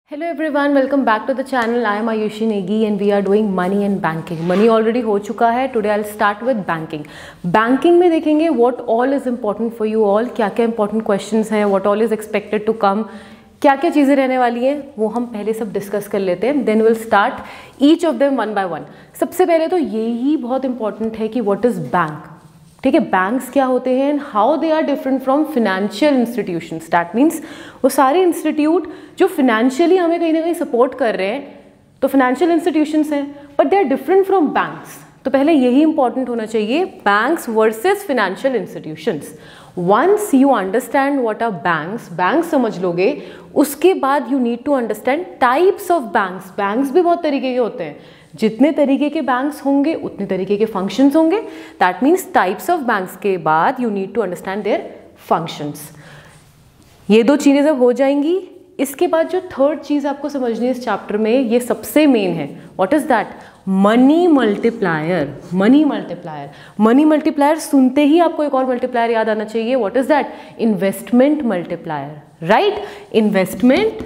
Hello everyone, welcome back to the channel. I am Ayushi Negi and we are doing money and banking. Money already हो चुका है. Today I'll start with banking. Banking में देखेंगे what all is important for you all, क्या क्या important questions हैं, what all is expected to come, क्या क्या चीज़ें रहने वाली हैं वो हम पहले सब डिस्कस कर लेते हैं. Then we'll start each of them one by one. सबसे पहले तो यही बहुत important है कि what is bank. ठीक है, बैंक्स क्या होते हैं and how they are different from financial institutions. That means वो सारे इंस्टीट्यूट जो फिनेंशियली हमें कहीं ना कहीं सपोर्ट कर रहे हैं तो फिनेंशियल इंस्टीट्यूशंस हैं, but they are different from banks. तो पहले यही इंपॉर्टेंट होना चाहिए, banks versus financial institutions. Once you understand what are banks, banks समझ लोगे, उसके बाद you need to understand types of banks. Banks भी बहुत तरीके के होते हैं, जितने तरीके के बैंक्स होंगे उतने तरीके के फंक्शंस होंगे. That means types of banks के बाद you need to understand their functions. ये दो चीज़ें जब हो जाएंगी, इसके बाद जो थर्ड चीज़ आपको समझनी है इस चैप्टर में, ये सबसे मेन है. What is that? Money multiplier. Money multiplier. Money multiplier सुनते ही आपको एक और मल्टीप्लायर याद आना चाहिए. What is that? Investment multiplier. Right, investment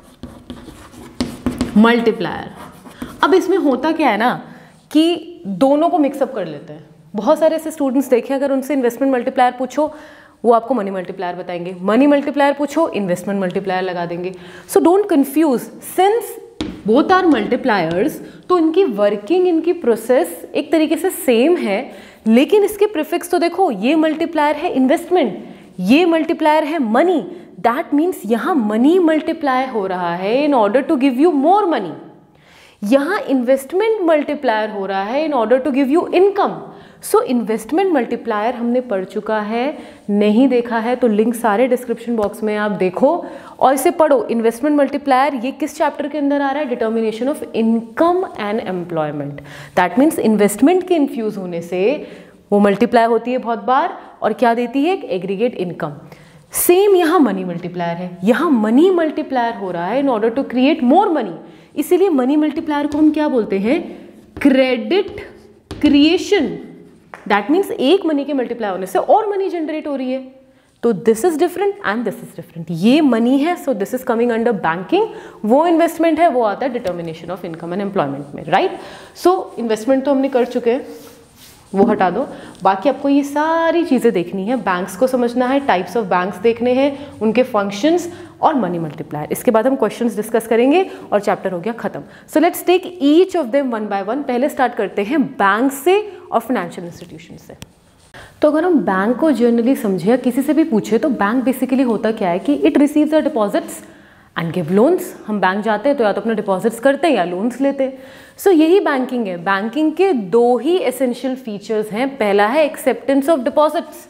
multiplier. अब इसमें होता क्या है ना कि दोनों को मिक्सअप कर लेते हैं. बहुत सारे ऐसे स्टूडेंट्स देखे, अगर उनसे इन्वेस्टमेंट मल्टीप्लायर पूछो वो आपको मनी मल्टीप्लायर बताएंगे, मनी मल्टीप्लायर पूछो इन्वेस्टमेंट मल्टीप्लायर लगा देंगे. So don't confuse, since both are multipliers तो इनकी वर्किंग, इनकी प्रोसेस एक तरीके से सेम है, लेकिन इसके प्रीफिक्स तो देखो, ये मल्टीप्लायर है इन्वेस्टमेंट, ये मल्टीप्लायर है मनी. दैट मीन्स यहाँ मनी मल्टीप्लाई हो रहा है in order to give you more money. यहाँ इन्वेस्टमेंट मल्टीप्लायर हो रहा है in order to give you income. So investment multiplier हमने पढ़ चुका है, नहीं देखा है तो लिंक सारे डिस्क्रिप्शन बॉक्स में आप देखो और इसे पढ़ो. इन्वेस्टमेंट मल्टीप्लायर ये किस चैप्टर के अंदर आ रहा है? Determination of income and employment. That means investment के इन्फ्यूज होने से वो मल्टीप्लाई होती है बहुत बार और क्या देती है? एक एग्रीगेट इनकम. सेम यहाँ मनी मल्टीप्लायर है, यहाँ मनी मल्टीप्लायर हो रहा है in order to create more money. इसीलिए मनी मल्टीप्लायर को हम क्या बोलते हैं? Credit creation. दैट मीन्स एक मनी के मल्टीप्लाई होने से और मनी जनरेट हो रही है. तो this is different and this is different. ये मनी है, so this is coming under banking. वो इन्वेस्टमेंट है, वो आता है determination of income and employment में. राइट, सो इन्वेस्टमेंट तो हमने कर चुके हैं, वो हटा दो. बाकी आपको ये सारी चीज़ें देखनी है, बैंक्स को समझना है, टाइप्स ऑफ बैंक्स देखने हैं, उनके फंक्शंस और मनी मल्टीप्लायर. इसके बाद हम क्वेश्चंस डिस्कस करेंगे और चैप्टर हो गया खत्म. So let's take each of them one by one. पहले स्टार्ट करते हैं बैंक से और फाइनेंशियल इंस्टीट्यूशन से. तो अगर हम बैंक को जनरली समझे या किसी से भी पूछे तो बैंक बेसिकली होता क्या है कि it receives the deposits and give loans. हम बैंक जाते हैं तो या तो अपने डिपॉजिट्स करते हैं या लोन्स लेते हैं. सो यही बैंकिंग है. बैंकिंग के दो ही एसेंशियल फीचर्स हैं. पहला है एक्सेप्टेंस ऑफ डिपॉजिट्स,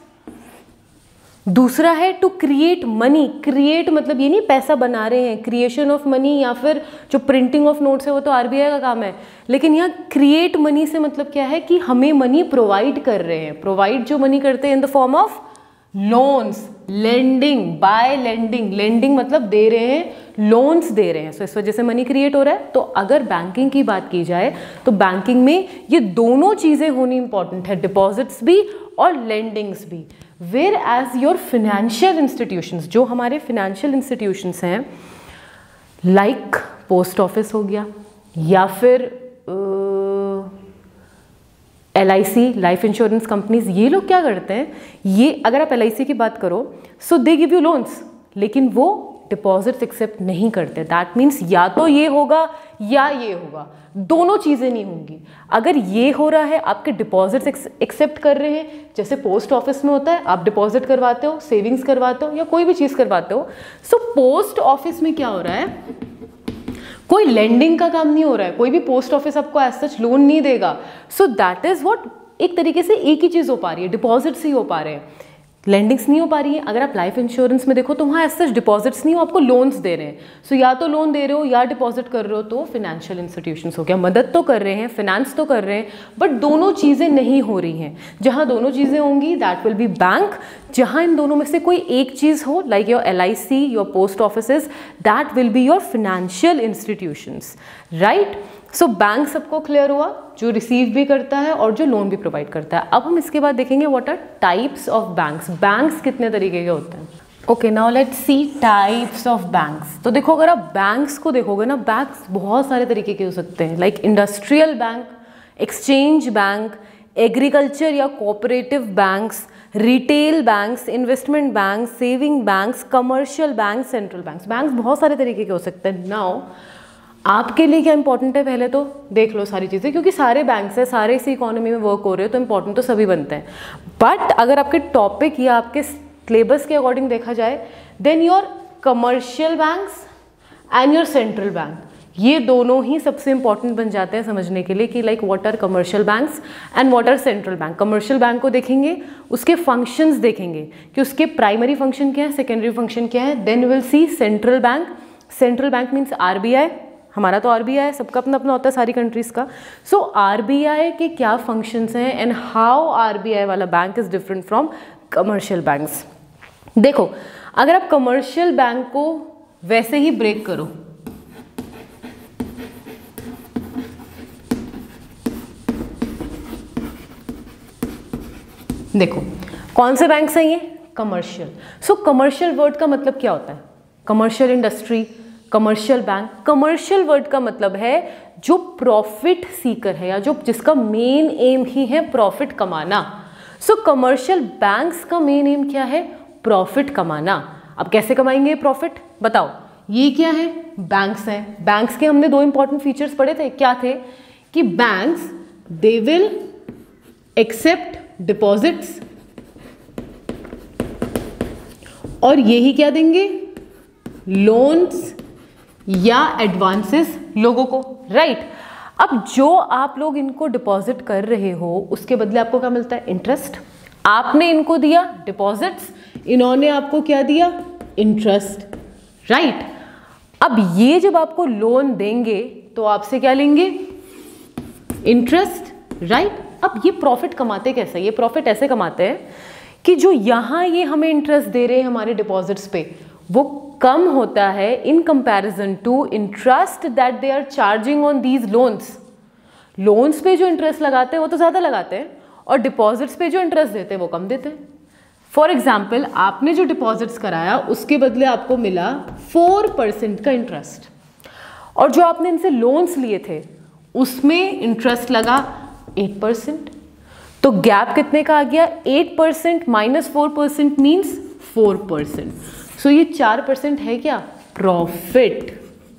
दूसरा है टू क्रिएट मनी. क्रिएट मतलब ये नहीं पैसा बना रहे हैं, क्रिएशन ऑफ मनी या फिर जो प्रिंटिंग ऑफ नोट्स है वो तो आरबीआई का काम है, लेकिन यहाँ क्रिएट मनी से मतलब क्या है कि हमें मनी प्रोवाइड कर रहे हैं. प्रोवाइड जो मनी करते हैं in the form of loans. Lending, by lending. Lending मतलब दे रहे हैं, लोन्स दे रहे हैं. सो इस वजह से मनी क्रिएट हो रहा है. तो अगर बैंकिंग की बात की जाए तो बैंकिंग में ये दोनों चीज़ें होनी इंपॉर्टेंट है, डिपॉजिट्स भी और लेंडिंग्स भी. Whereas your financial institutions, जो हमारे फिनेंशियल इंस्टीट्यूशंस हैं, लाइक पोस्ट ऑफिस हो गया या फिर LIC, लाइफ इंश्योरेंस कंपनीज, ये लोग क्या करते हैं, ये अगर आप LIC की बात करो so they give you loans, लेकिन वो डिपॉजिट्स एक्सेप्ट नहीं करते. दैट मीन्स या तो ये होगा या ये होगा, दोनों चीज़ें नहीं होंगी. अगर ये हो रहा है, आपके डिपॉजिट्स एक्सेप्ट कर रहे हैं, जैसे पोस्ट ऑफिस में होता है, आप डिपॉजिट करवाते हो, सेविंग्स करवाते हो या कोई भी चीज़ करवाते हो. सो पोस्ट ऑफिस में क्या हो रहा है, कोई लेंडिंग का काम नहीं हो रहा है, कोई भी पोस्ट ऑफिस आपको एज सच लोन नहीं देगा. सो दैट इज व्हाट, एक तरीके से एक ही चीज़ हो पा रही है, डिपॉजिट्स ही हो पा रहे हैं, लेंडिंग्स नहीं हो पा रही है. अगर आप लाइफ इंश्योरेंस में देखो तो वहाँ एज सच डिपॉजिट्स नहीं हो, आपको लोन्स दे रहे हैं. सो या तो लोन दे रहे हो या डिपॉजिट कर रहे हो, तो फिनेंशियल इंस्टीट्यूशंस हो गया. मदद तो कर रहे हैं, फिनेंस तो कर रहे हैं, बट दोनों चीज़ें नहीं हो रही हैं. जहाँ दोनों चीज़ें होंगी दैट विल बी बैंक. जहाँ इन दोनों में से कोई एक चीज़ हो, like your LIC, your post offices, that will be your financial institutions. Right, so bank सबको क्लियर हुआ, जो रिसीव भी करता है और जो लोन भी प्रोवाइड करता है. अब हम इसके बाद देखेंगे what are types of banks. Banks कितने तरीके के होते हैं. Okay, now let's see types of banks. तो देखो, अगर आप बैंक्स को देखोगे ना, बैंक्स बहुत सारे तरीके के हो सकते हैं, like industrial bank, exchange bank, agriculture या cooperative banks, retail banks, investment banks, saving banks, commercial bank, central banks. Banks बहुत सारे तरीके के हो सकते हैं। नाउ आपके लिए क्या इंपॉर्टेंट है, पहले तो देख लो सारी चीज़ें, क्योंकि सारे बैंक्स हैं, सारे इसी इकोनॉमी में वर्क हो रहे हो, तो इंपॉर्टेंट तो सभी बनते हैं। बट अगर आपके टॉपिक या आपके सिलेबस के अकॉर्डिंग देखा जाए, then your commercial banks and your central bank, ये दोनों ही सबसे इंपॉर्टेंट बन जाते हैं समझने के लिए कि like what are commercial banks and what are central bank. Commercial bank को देखेंगे, उसके फंक्शंस देखेंगे कि उसके प्राइमरी फंक्शन क्या है, सेकेंडरी फंक्शन क्या है। Then will see central bank. Central bank means RBI, हमारा तो आरबीआई है, सबका अपना अपना होता है सारी कंट्रीज का। सो आरबीआई के क्या फंक्शंस हैं एंड हाउ आरबीआई वाला bank is different from commercial banks. देखो, अगर आप कमर्शियल बैंक को वैसे ही ब्रेक करो, देखो कौन से बैंक हैं ये, कमर्शियल। सो कमर्शियल वर्ड का मतलब क्या होता है, commercial industry, commercial bank. Commercial word का मतलब है जो प्रॉफिट सीकर है या जो जिसका मेन एम ही है प्रॉफिट कमाना। सो कमर्शियल बैंक्स का मेन एम क्या है, प्रॉफिट कमाना। अब कैसे कमाएंगे प्रॉफिट, बताओ। ये क्या है, बैंक्स हैं। बैंक्स के हमने दो इंपॉर्टेंट फीचर्स पढ़े थे, क्या थे कि banks they will accept deposits और यही क्या देंगे, लोन्स या एडवांसेस लोगों को, राइट। अब जो आप लोग इनको डिपॉजिट कर रहे हो उसके बदले आपको क्या मिलता है, इंटरेस्ट। आपने इनको दिया डिपॉजिट्स, इन्होंने आपको क्या दिया, इंटरेस्ट, राइट। अब ये जब आपको लोन देंगे तो आपसे क्या लेंगे, इंटरेस्ट, राइट। अब ये प्रॉफिट कमाते कैसे, ये प्रॉफिट ऐसे कमाते हैं कि जो यहां ये हमें इंटरेस्ट दे रहे हैं हमारे डिपॉजिट्स पे, वो कम होता है in comparison to interest that they are charging on these loans. Loans पे जो इंटरेस्ट लगाते हैं वो तो ज़्यादा लगाते हैं और डिपॉजिट्स पे जो इंटरेस्ट देते हैं वो कम देते हैं। फॉर एग्जाम्पल, आपने जो डिपॉजिट्स कराया उसके बदले आपको मिला 4% का इंटरेस्ट, और जो आपने इनसे लोन्स लिए थे उसमें इंटरेस्ट लगा 8%। तो गैप कितने का आ गया, 8% माइनस 4% मीन्स 4%। सो ये 4% है क्या, प्रॉफिट।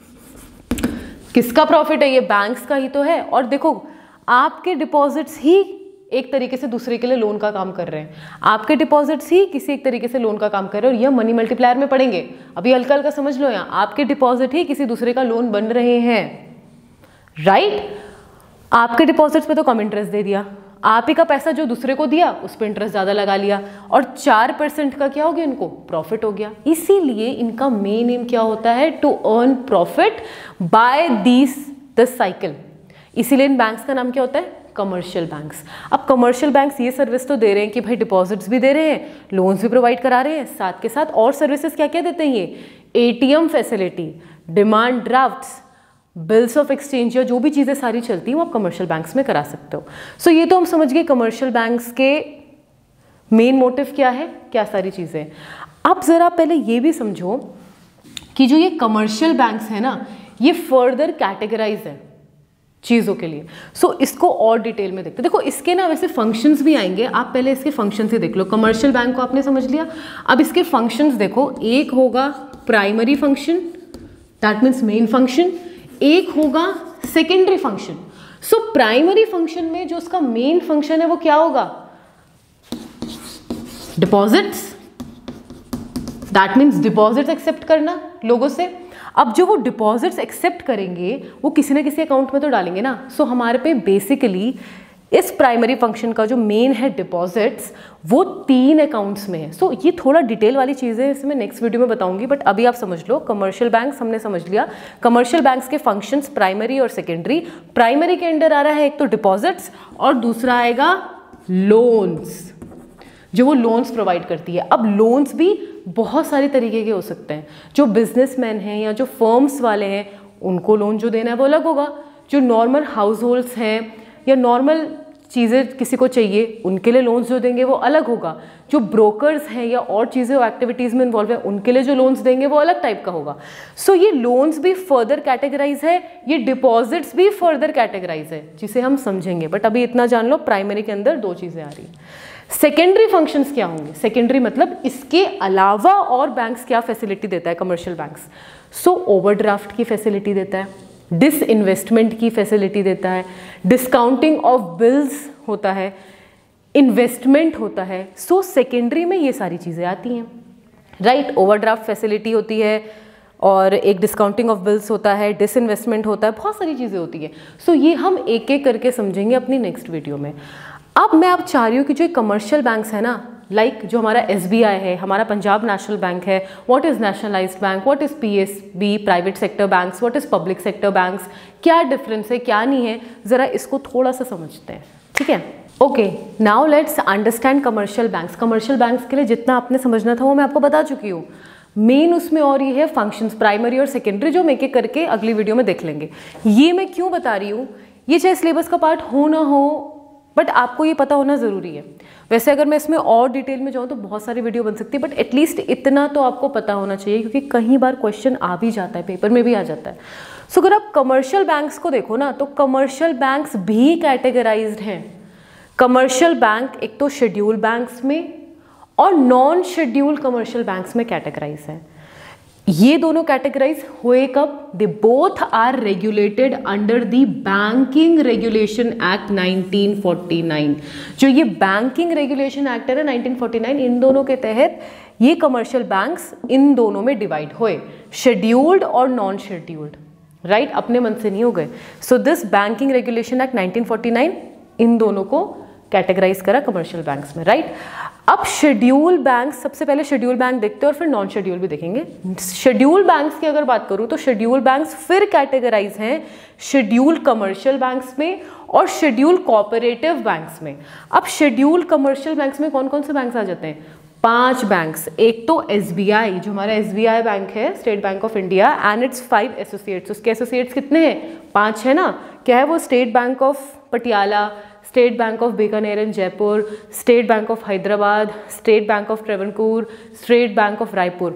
किसका प्रॉफिट है, ये बैंक्स का ही तो है। और देखो, आपके डिपॉजिट्स ही एक तरीके से दूसरे के लिए लोन का काम कर रहे हैं, आपके डिपॉजिट्स ही किसी एक तरीके से लोन का काम कर रहे हैं। और ये मनी मल्टीप्लायर में पढ़ेंगे, अभी हल्का हल्का समझ लो, यहाँ आपके डिपॉजिट ही किसी दूसरे का लोन बन रहे हैं, राइट। आपके डिपॉजिट्स पे तो कम इंटरेस्ट दे दिया, आप ही का पैसा जो दूसरे को दिया उस पर इंटरेस्ट ज़्यादा लगा लिया, और 4% का क्या हो गया, इनको प्रॉफिट हो गया। इसीलिए इनका मेन एम क्या होता है, to earn profit by this cycle. इसीलिए इन बैंक्स का नाम क्या होता है, कमर्शियल बैंक्स। अब कमर्शियल बैंक्स ये सर्विस तो दे रहे हैं कि भाई डिपॉजिट्स भी दे रहे हैं, लोन्स भी प्रोवाइड करा रहे हैं, साथ के साथ और सर्विसेज क्या क्या देते हैं ये, ATM facility, demand drafts, bills of exchange, या जो भी चीज़ें सारी चलती हैं वो आप कमर्शियल बैंक्स में करा सकते हो। सो ये तो हम समझ गए कमर्शियल बैंक्स के मेन मोटिव क्या है, क्या सारी चीज़ें। अब ज़रा पहले ये भी समझो कि जो ये कमर्शियल बैंक्स है ना, ये फर्दर कैटेगराइज है चीज़ों के लिए। सो इसको और डिटेल में देखते हैं। देखो, इसके ना वैसे फंक्शंस भी आएंगे, आप पहले इसके फंक्शंस ही देख लो। कमर्शियल बैंक को आपने समझ लिया, अब इसके फंक्शंस देखो। एक होगा primary function, that means main function, एक होगा secondary function. So primary function में जो उसका मेन फंक्शन है वो क्या होगा, deposits, that means deposits accept करना लोगों से। अब जो वो डिपॉजिट्स एक्सेप्ट करेंगे वो किसी ना किसी अकाउंट में तो डालेंगे ना। सो हमारे पे बेसिकली इस प्राइमरी फंक्शन का जो मेन है डिपॉजिट्स, वो 3 अकाउंट्स में है। सो ये थोड़ा डिटेल वाली चीज़ है, इसमें नेक्स्ट वीडियो में बताऊंगी, बट अभी आप समझ लो। कमर्शियल बैंक्स हमने समझ लिया, कमर्शियल बैंक्स के फंक्शंस प्राइमरी और सेकेंडरी। प्राइमरी के अंडर आ रहा है एक तो डिपॉजिट्स और दूसरा आएगा लोन्स, जो वो लोन्स प्रोवाइड करती है। अब लोन्स भी बहुत सारे तरीके के हो सकते हैं। जो बिजनेसमैन हैं या जो फर्म्स वाले हैं उनको लोन जो देना है वो अलग होगा। जो नॉर्मल हाउस होल्ड्स हैं या नॉर्मल चीज़ें किसी को चाहिए उनके लिए लोन्स जो देंगे वो अलग होगा, जो ब्रोकर्स हैं या और चीज़ें एक्टिविटीज़ में इन्वॉल्व है उनके लिए जो लोन्स देंगे वो अलग टाइप का होगा। सो ये लोन्स भी फर्दर कैटेगराइज है, ये डिपॉजिट्स भी फर्दर कैटेगराइज है, जिसे हम समझेंगे। बट अभी इतना जान लो, प्राइमरी के अंदर दो चीज़ें आ रही हैं। सेकेंडरी फंक्शंस क्या होंगे? सेकेंडरी मतलब इसके अलावा और बैंक्स क्या फैसिलिटी देता है कमर्शियल बैंक्स? सो ओवरड्राफ्ट की फैसिलिटी देता है, डिसइन्वेस्टमेंट की फैसिलिटी देता है, डिस्काउंटिंग ऑफ बिल्स होता है, इन्वेस्टमेंट होता है। सो सेकेंडरी में ये सारी चीज़ें आती हैं, राइट। ओवरड्राफ्ट फैसिलिटी होती है और एक डिस्काउंटिंग ऑफ बिल्स होता है, डिसइन्वेस्टमेंट होता है, बहुत सारी चीज़ें होती हैं। सो ये हम एक एक करके समझेंगे अपनी नेक्स्ट वीडियो में। अब मैं आप चाह रही हूँ कि जो कमर्शियल बैंक्स है ना, लाइक जो हमारा SBI है, हमारा पंजाब नेशनल बैंक है, what is nationalised bank, what is PSB private sector banks, what is public sector banks, क्या डिफरेंस है क्या नहीं है, ज़रा इसको थोड़ा सा समझते हैं, ठीक है। Okay, now let's understand commercial banks. Commercial banks के लिए जितना आपने समझना था वो मैं आपको बता चुकी हूँ। मेन उसमें और ये है फंक्शंस, प्राइमरी और सेकेंडरी, जो हम एक एक करके अगली वीडियो में देख लेंगे। ये मैं क्यों बता रही हूँ, ये चाहे सिलेबस का पार्ट हो ना हो, बट आपको ये पता होना ज़रूरी है। वैसे अगर मैं इसमें और डिटेल में जाऊँ तो बहुत सारी वीडियो बन सकती है, बट एटलीस्ट इतना तो आपको पता होना चाहिए, क्योंकि कई बार क्वेश्चन आ भी जाता है, पेपर में भी आ जाता है। सो अगर आप कमर्शियल बैंक्स को देखो ना, तो कमर्शियल बैंक्स भी कैटेगराइज्ड हैं। कमर्शियल बैंक एक तो शेड्यूल बैंक्स में और नॉन शेड्यूल कमर्शियल बैंक्स में कैटेगराइज है। ये दोनों कैटेगराइज हुए कब? They both are regulated under the banking regulation act 1949। जो ये बैंकिंग रेगुलेशन एक्ट है ना 1949, इन दोनों के तहत ये कमर्शियल बैंक्स इन दोनों में डिवाइड हुए, शेड्यूल्ड और नॉन शेड्यूल्ड, राइट। अपने मन से नहीं हो गए। So this banking regulation act 1949 इन दोनों को कैटेगराइज करा कमर्शियल बैंक्स में, राइट। अब शेड्यूल बैंक, सबसे पहले शेड्यूल बैंक देखते हैं और फिर नॉन शेड्यूल भी देखेंगे। शेड्यूल बैंक्स की अगर बात करूं तो शेड्यूल बैंक्स फिर कैटेगराइज हैं शेड्यूल कमर्शियल बैंक्स में और शेड्यूल कोऑपरेटिव बैंक्स में। अब शेड्यूल कमर्शियल बैंक्स में कौन कौन से बैंक्स आ जाते हैं? 5 बैंक्स। एक तो SBI, जो हमारा SBI बैंक है, state bank of India, and its 5 associates. उसके एसोसिएट्स कितने हैं? 5 है ना। क्या है वो? State bank of Patiala, state bank of Bikaner and Jaipur, state bank of Hyderabad, state bank of Travancore, state bank of Raipur.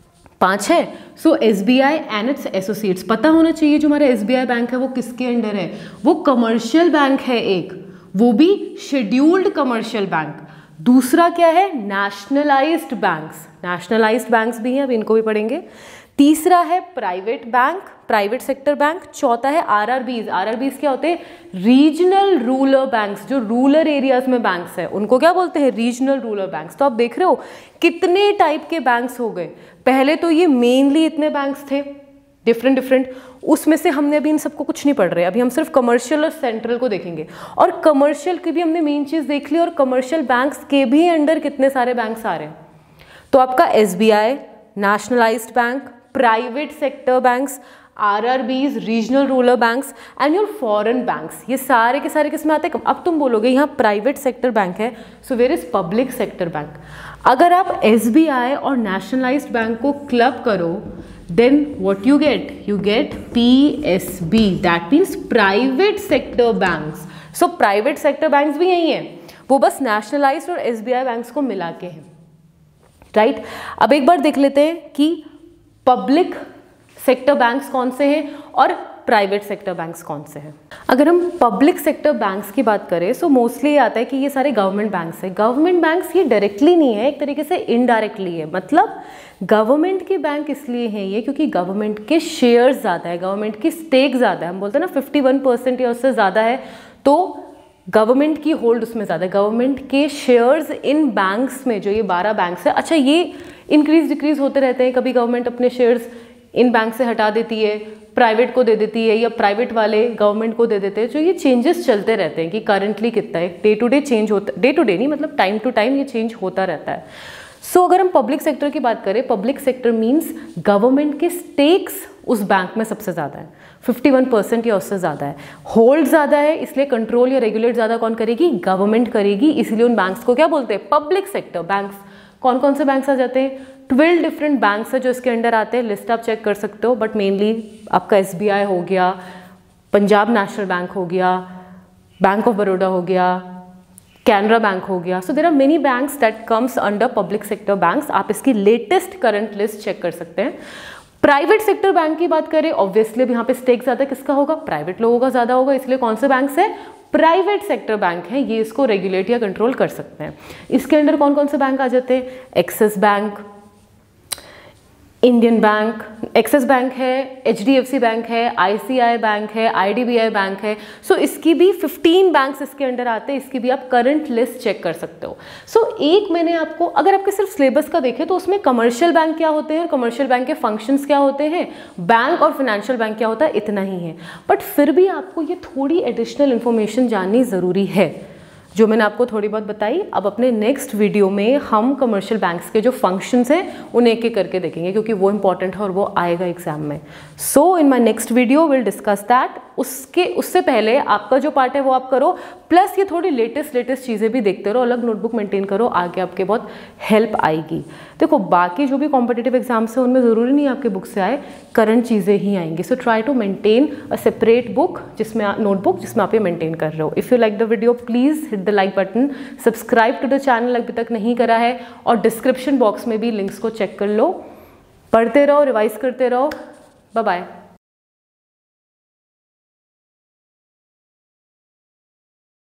5 है। So SBI and its associates. पता होना चाहिए जो हमारा SBI बैंक है वो किसके अंडर है? वो कमर्शियल बैंक है एक, वो भी शेड्यूल्ड कमर्शियल बैंक। दूसरा क्या है? Nationalised banks. नेशनलाइज्ड बैंक्स भी हैं, अब इनको भी पढ़ेंगे। तीसरा है private bank, private sector bank. चौथा है RRBs। RRBs क्या होते हैं? Regional rural banks. जो रूरल एरियाज में बैंक्स है उनको क्या बोलते हैं? Regional rural banks. तो आप देख रहे हो कितने टाइप के बैंक्स हो गए। पहले तो ये मेनली इतने बैंक्स थे डिफरेंट, उसमें से हमने अभी इन सबको कुछ नहीं पढ़ रहे, अभी हम सिर्फ कमर्शियल और सेंट्रल को देखेंगे। और कमर्शियल की भी हमने मेन चीज़ देख ली, और कमर्शियल बैंक्स के भी अंडर कितने सारे बैंक्स आ रहे हैं। तो आपका SBI, nationalised bank, private sector banks, RRBs, regional rural banks and your foreign banks, ये सारे के सारे किसमें आते हैं? अब तुम बोलोगे यहाँ प्राइवेट सेक्टर बैंक है, so where is public sector bank. अगर आप SBI और नेशनलाइज्ड बैंक को क्लब करो, then what you get? You get PSB, that means private sector banks. So private sector banks भी यही हैं, वो बस नेशनलाइज्ड और SBI बैंक्स को मिला के हैं, राइट। अब एक बार देख लेते हैं कि पब्लिक सेक्टर बैंक्स कौन से हैं और प्राइवेट सेक्टर बैंक्स कौन से हैं। अगर हम पब्लिक सेक्टर बैंक्स की बात करें तो मोस्टली ये आता है कि ये सारे गवर्नमेंट बैंक्स हैं। गवर्नमेंट बैंक्स ये डायरेक्टली नहीं है, एक तरीके से इनडायरेक्टली है। मतलब गवर्नमेंट के बैंक इसलिए हैं ये क्योंकि गवर्नमेंट के शेयर्स ज़्यादा है, गवर्नमेंट की स्टेक ज़्यादा है। हम बोलते हैं ना 51% या उससे ज़्यादा है, तो गवर्नमेंट की होल्ड उसमें ज़्यादा है। गवर्नमेंट के शेयर्स इन बैंक्स में, जो ये 12 बैंक्स है, अच्छा ये इंक्रीज डिक्रीज होते रहते हैं। कभी गवर्नमेंट अपने शेयर्स इन बैंक से हटा देती है, प्राइवेट को दे देती है, या प्राइवेट वाले गवर्नमेंट को दे देते हैं। जो ये चेंजेस चलते रहते हैं कि करंटली कितना है, डे टू डे चेंज होता, डे टू डे नहीं मतलब टाइम टू टाइम ये चेंज होता रहता है। सो अगर हम पब्लिक सेक्टर की बात करें, पब्लिक सेक्टर मीन्स गवर्नमेंट के स्टेक्स उस बैंक में सबसे ज़्यादा है, 51% या उससे ज़्यादा है। होल्ड ज़्यादा है, इसलिए कंट्रोल या रेगुलेट ज़्यादा कौन करेगी? गवर्नमेंट करेगी। इसलिए उन बैंक्स को क्या बोलते हैं? Public sector banks. कौन कौन से बैंक्स आ जाते हैं? 12 डिफरेंट बैंक्स है जो इसके अंडर आते हैं। लिस्ट आप चेक कर सकते हो, बट मेनली आपका SBI हो गया, पंजाब नेशनल बैंक हो गया, बैंक ऑफ बड़ौदा हो गया, कैनरा बैंक हो गया। So there are many banks that comes under public sector banks. आप इसकी लेटेस्ट करंट लिस्ट चेक कर सकते हैं। प्राइवेट सेक्टर बैंक की बात करें, ऑब्वियसली अब यहाँ पे स्टेक ज़्यादा किसका होगा, प्राइवेट लोगों का ज़्यादा होगा, इसलिए कौन से बैंक है, प्राइवेट सेक्टर बैंक है, ये इसको रेगुलेट या कंट्रोल कर सकते हैं। इसके अंडर कौन कौन से बैंक आ जाते हैं, Axis bank, Indian bank, Axis bank है, HDFC बैंक है, ICICI बैंक है, IDBI बैंक है। सो इसकी भी 15 बैंक्स इसके अंडर आते हैं, इसकी भी आप करंट लिस्ट चेक कर सकते हो। सो एक मैंने आपको, अगर आपके सिर्फ सिलेबस का देखें तो उसमें कमर्शियल बैंक क्या होते हैं, कमर्शियल बैंक के फंक्शंस क्या होते हैं, बैंक और फाइनेंशियल बैंक क्या होता है, इतना ही है। बट फिर भी आपको ये थोड़ी एडिशनल इन्फॉर्मेशन जाननी ज़रूरी है जो मैंने आपको थोड़ी बहुत बताई। अब अपने नेक्स्ट वीडियो में हम कमर्शियल बैंक्स के जो फंक्शंस हैं उन्हें एक एक करके देखेंगे, क्योंकि वो इंपॉर्टेंट है और वो आएगा एग्जाम में। So in my next video will discuss that. उससे पहले आपका जो पार्ट है वो आप करो, प्लस ये थोड़ी लेटेस्ट चीज़ें भी देखते रहो, अलग नोटबुक मेंटेन करो, आगे आपके बहुत हेल्प आएगी। देखो बाकी जो भी कॉम्पिटिटिव एग्जाम्स हैं उनमें ज़रूरी नहीं आपके बुक से आए, करंट चीज़ें ही आएंगी। So try to maintain a separate book जिसमें नोटबुक जिसमें आप ये मेंटेन कर रहे हो। If you like the video please hit the like button, subscribe to the channel अभी तक नहीं करा है, और डिस्क्रिप्शन बॉक्स में भी लिंक्स को चेक कर लो। पढ़ते रहो, रिवाइज करते रहो। Bye bye.